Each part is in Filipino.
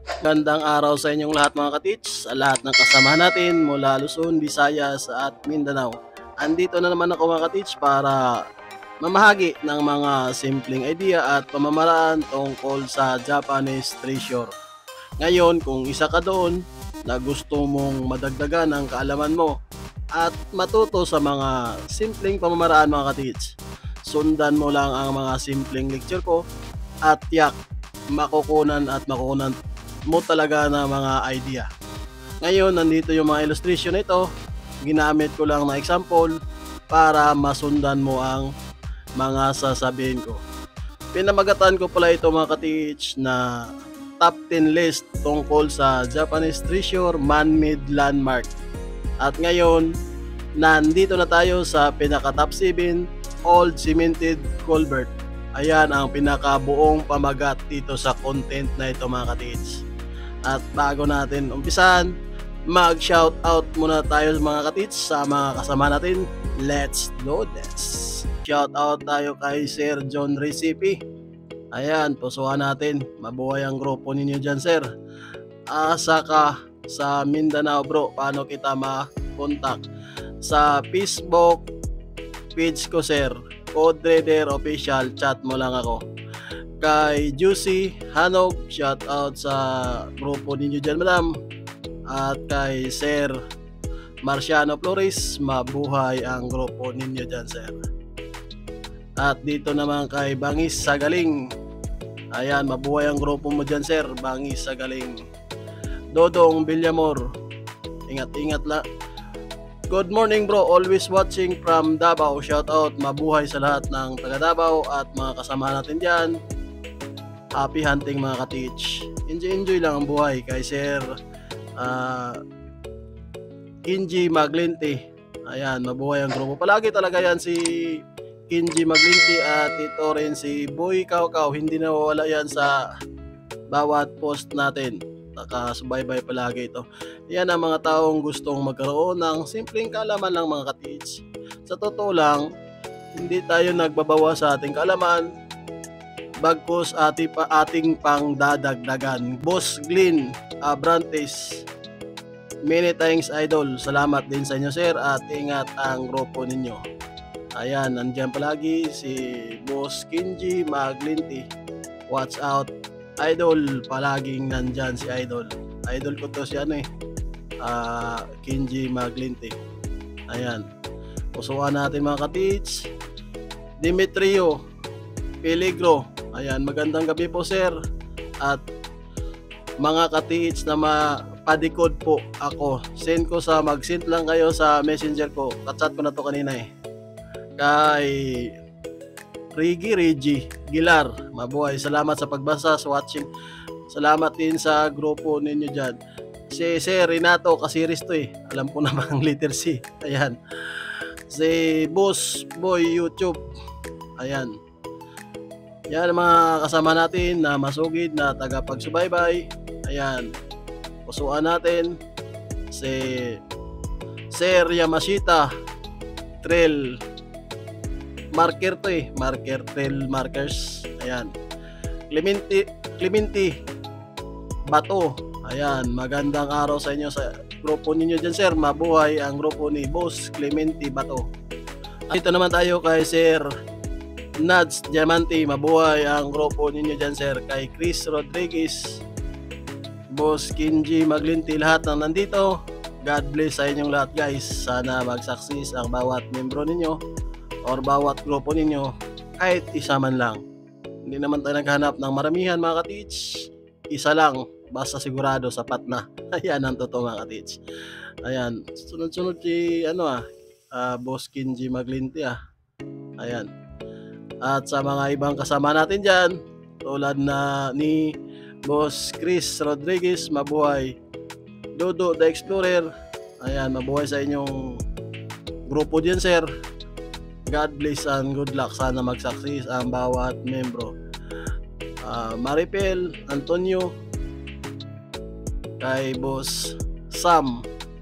Gandang araw sa inyong lahat mga katits, sa lahat ng kasama natin mula Luzon, Visayas at Mindanao. Andito na naman ako mga katits para mamahagi ng mga simpleng idea at pamamaraan tungkol sa Japanese treasure. Ngayon, kung isa ka doon na gusto mong madagdagan ang kaalaman mo at matuto sa mga simpleng pamamaraan mga katits, sundan mo lang ang mga simpleng lecture ko at tiyak makukunan mo talaga ng mga idea. Ngayon, nandito yung mga illustration na ito. Ginamit ko lang na example para masundan mo ang mga sasabihin ko. Pinamagatan ko pala ito mga ka-teach na top 10 list tungkol sa Japanese treasure man-made landmark. At ngayon, nandito na tayo sa pinaka top 7 old cemented culvert. Ayan ang pinakabuong pamagat dito sa content na ito mga ka-teach. At bago natin umpisan, mag-shout out muna tayo mga katits sa mga kasama natin. Let's do this! Shout out tayo kay Sir John Recipe. Ayan, pusuhan natin. Mabuhay ang grupo ninyo dyan, sir. Asa ka sa Mindanao, bro? Paano kita ma-contact? Sa Facebook page ko, sir. Code Reader Official, chat mo lang ako. Kay Juicy Hanog, shout out sa grupo ninyo dyan, madam. At kay Sir Marciano Flores, mabuhay ang grupo ninyo dyan, sir. At dito naman kay Bangis Sagaling, ayan, mabuhay ang grupo mo dyan, sir. Bangis Sagaling. Dodong Villamor, ingat-ingat la. Good morning, bro, always watching from Davao. Shout out, mabuhay sa lahat ng taga Davao at mga kasama natin dyan. Happy hunting mga ka-teach. Enjoy lang ang buhay kay Sir Kinji Maglinti. Ayan, mabuhay ang grupo. Palagi talaga yan si Kinji Maglinti at ito rin si Boy Kaukaw. Hindi nawawala yan sa bawat post natin. Nakasubaybay palagi ito. Yan ang mga taong gustong magkaroon ng simpleng kaalaman lang mga ka-teach. Sa totoo lang, hindi tayo nagbabawa sa ating kaalaman, bagkus ating pang dadagdagan. Boss Glenn Abrantes, many thanks idol. Salamat din sa inyo, sir, at ingat ang grupo ninyo. Ayan, nandiyan palagi si Boss Kinji Maglinti. Watch out idol, palaging nandyan si idol. Idol ko to si Kinji Maglinti. Ayan, pusuan natin mga ka-teach. Demetrio Peligro, ayan, magandang gabi po, sir. At mga ka-teach na mapadikod po ako, send ko sa mag-send lang kayo sa messenger ko. Katsat ko na to kanina kay Reggie Gilar, mabuhay. Salamat sa pagbasa, sa watching. Salamat din sa grupo ninyo dyan. Si Sir Renato Casiris to alam ko namang letter C. Ayan, si Boss Boy YouTube. Ayan, yan mga kasama natin na masugid na tagapagsubaybay. Ayan, pusuan natin si Sir Yamashita Trail Marker to Marker Trail Markers. Ayan, Clementi Bato. Ayan, magandang araw sa inyo sa grupo ninyo dyan, sir. Mabuhay ang grupo ni Boss Clementi Bato. Ito naman tayo kay Sir Nads Diamante, mabuhay ang grupo ninyo dyan, sir. Kay Chris Rodriguez, Boss Kinji Maglinti, lahat ng nandito, God bless sa inyong lahat, guys. Sana mag-success ang bawat membro ninyo or bawat grupo ninyo, kahit isa man lang. Hindi naman tayo naghanap ng maramihan mga ka-teach, isa lang, basta sigurado sapat na. Ayan ang totoo mga ka-teach. Ayan, sunod-sunod si Boss Kinji Maglinti ayan. At sa mga ibang kasama natin dyan, tulad na ni Boss Chris Rodriguez, mabuhay. Dodo the Explorer, ayan, mabuhay sa inyong grupo dyan, sir. God bless and good luck. Sana mag-success ang bawat membro. Maripel Antonio, kay Boss Sam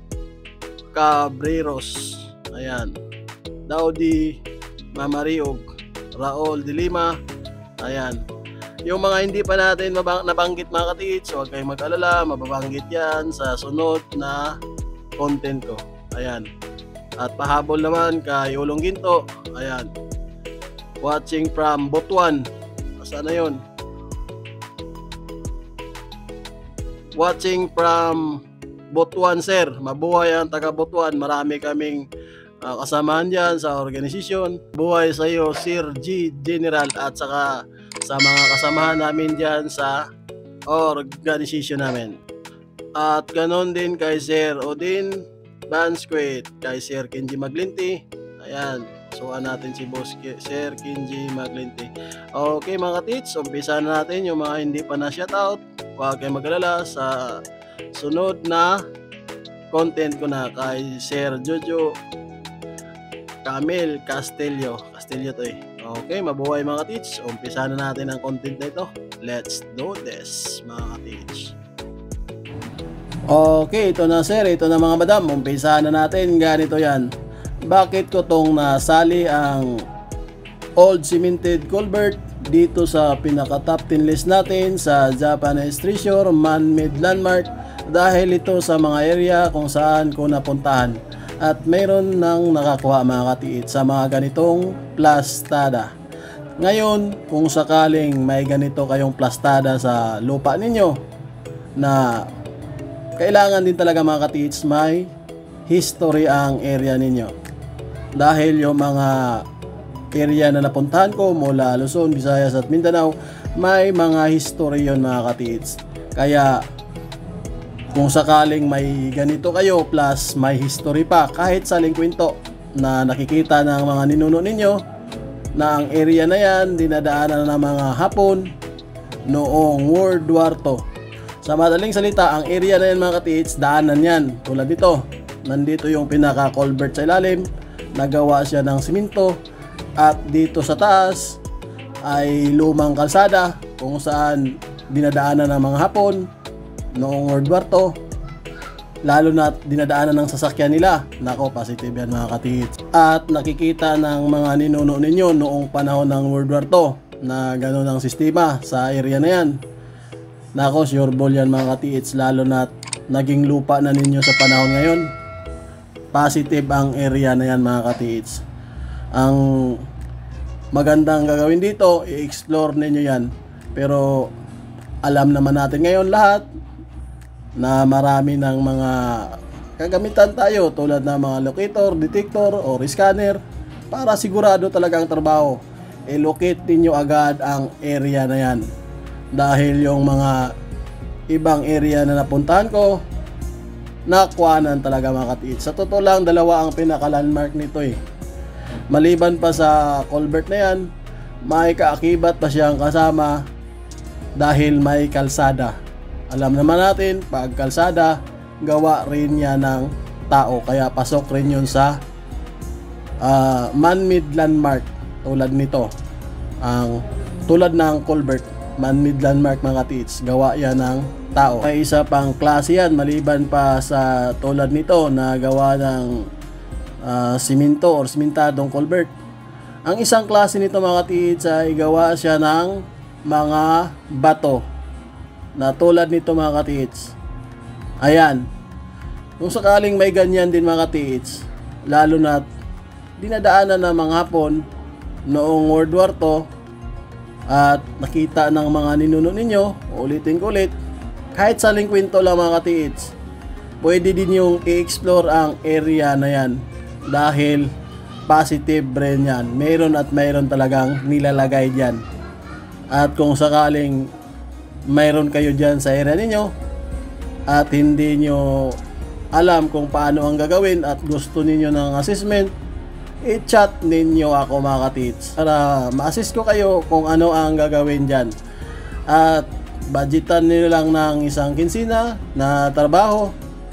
Cabreros, ayan, Daudi Mamariog, Raul de Lima, ayan, Yung mga hindi pa natin nabanggit mga ka-teach, huwag kayong mag-alala, mababanggit yan sa sunod na content ko. Ayan. At pahabol naman kay Ulong Ginto. Ayan. Watching from Butuan. Saan na yun? Watching from Butuan, sir. Mabuhay ang taga Butuan. Marami kaming kasamahan dyan sa organisasyon. Buhay sa iyo, Sir G. General, at saka sa mga kasamahan namin dyan sa organisasyon namin. At ganon din kay Sir Odin Bansquet, kay Sir Kenji Maglinti. Ayan, sukan natin si Boss Sir Kenji Maglinti. Okay mga ka-teach, umpisa na natin yung mga hindi pa na shoutout. Huwag kayong mag-alala sa sunod na content ko na kay Sir Jojo Camille Castillo to eh. Okay, mabuhay mga ka-teach. Umpisa na natin ang content na ito. Let's do this mga ka-teach. Okay, ito na sir, ito na mga madam. Umpisa na natin. Ganito yan. Bakit ko tong nasali ang old cemented culvert dito sa pinaka top 10 list natin sa Japanese Treasure Man-Made Landmark? Dahil ito sa mga area kung saan ko napuntahan. At mayroon nang nakakuha mga katiit sa mga ganitong plastada. Ngayon, kung sakaling may ganito kayong plastada sa lupa ninyo na kailangan din talaga mga katiits may history ang area ninyo. Dahil yung mga area na napuntahan ko mula Luzon, Visayas at Mindanao, may mga history yon mga katiits. Kaya kung sakaling may ganito kayo plus may history pa kahit sa kwento na nakikita ng mga ninuno ninyo na ang area na yan dinadaanan ng mga Hapon noong World War II. Sa madaling salita, ang area na yan mga katiits, daanan yan. Tulad dito, nandito yung pinaka-culvert sa ilalim, nagawa siya ng simento, at dito sa taas ay lumang kalsada kung saan dinadaanan ng mga Hapon noong World War II, lalo na dinadaanan ng sasakyan nila. Nako, positive yan mga katiits. At nakikita ng mga ninuno ninyo noong panahon ng World War II na gano'n ang sistema sa area na yan. Nako, sure ball yan mga katiits, lalo na naging lupa na ninyo sa panahon ngayon. Positive ang area na yan mga katiits. Ang magandang gagawin dito, i-explore ninyo yan. Pero alam naman natin ngayon lahat na marami ng mga kagamitan tayo tulad ng mga locator, detector, or scanner para sigurado talaga ang trabaho. I-locate ninyo agad ang area na yan. Dahil yung mga ibang area na napuntahan ko, nakuhanan talaga mga katiits. Sa totoo lang, dalawa ang pinaka-landmark nito eh. Maliban pa sa culvert na yan, may kaakibat pa siyang kasama dahil may kalsada. Alam naman natin, pag kalsada, gawa rin yan ng tao. Kaya pasok rin yun sa man-made landmark tulad nito. Tulad ng culvert, man-made landmark mga katiits, gawa yan ng tao. May isa pang klase yan, maliban pa sa tulad nito na gawa ng simento or simentadong culvert. Ang isang klase nito mga katiits ay gawa siya ng mga bato. Na tulad nito mga katiits. Ayan. Kung sakaling may ganyan din mga katiits, lalo na dinadaanan ng mga Hapon noong World War II at nakita ng mga ninuno ninyo, ulitin ko ulit, kahit sa kwento lang mga katiits, pwede din yung i-explore ang area na yan dahil positive rin yan. Mayroon at mayroon talagang nilalagay dyan. At kung sakaling mayroon kayo dyan sa area ninyo at hindi nyo alam kung paano ang gagawin at gusto ninyo ng assessment, i-chat ninyo ako mga katiits para ma-assist ko kayo kung ano ang gagawin dyan. At budgetan nyo lang ng isang kinsina na trabaho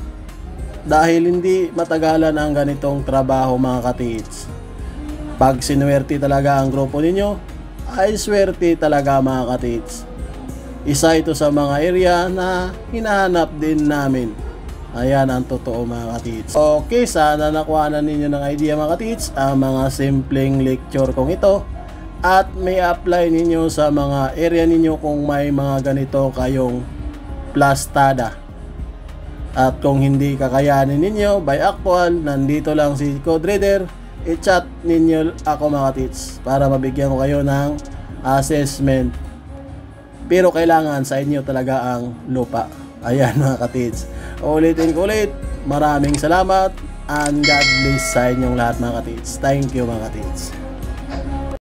dahil hindi matagalan ang ganitong trabaho mga katiits. Pag sinuwerte talaga ang grupo ninyo, ay swerte talaga mga katiits. Isa ito sa mga area na hinahanap din namin. Ayan ang totoo mga katiits. Okay, sana nakuha na ninyo ng idea mga katiits ang mga simpleng lecture kong ito at may apply ninyo sa mga area ninyo kung may mga ganito kayong plastada. At kung hindi kakayanin ninyo by actual, nandito lang si Code Reader, i-chat ninyo ako mga tits para mabigyan ko kayo ng assessment. Pero kailangan sa inyo talaga ang lupa. Ayan mga katits. Ulitin ko ulit, maraming salamat and God bless sa inyong lahat mga katits. Thank you mga katits.